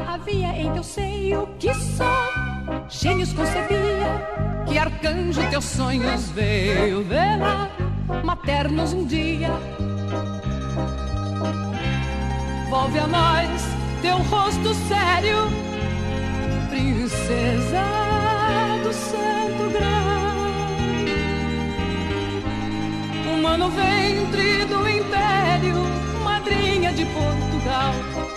havia em teu seio que só gênios concebia, que arcanjo teus sonhos veio velar, maternos um dia. Volve a nós teu rosto sério, princesa do santo grau, humano ventre do império, madrinha de Portugal.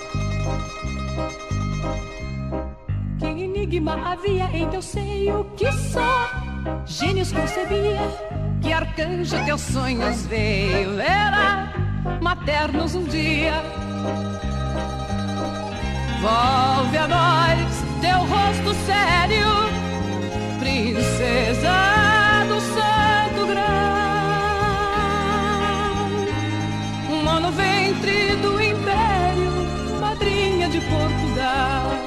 Que enigma havia em teu seio que só gênios concebia, que arcanjo teus sonhos veio velar, maternos um dia. Volve a nós teu rosto sério, princesa do santo grau, humano ventre do império, madrinha de Portugal.